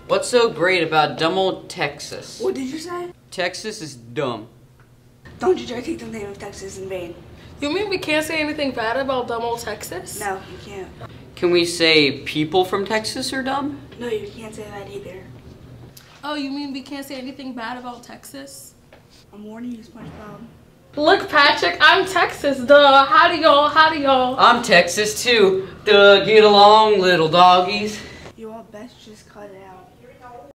What's so great about dumb old Texas? What did you say? Texas is dumb. Don't you dare take the name of Texas in vain. You mean we can't say anything bad about dumb old Texas? No, you can't. Can we say people from Texas are dumb? No, you can't say that either. Oh, you mean we can't say anything bad about Texas? I'm warning you, SpongeBob. Look, Patrick, I'm Texas, duh. Howdy, y'all. I'm Texas too. Duh, get along, little doggies. You all best just cut it out.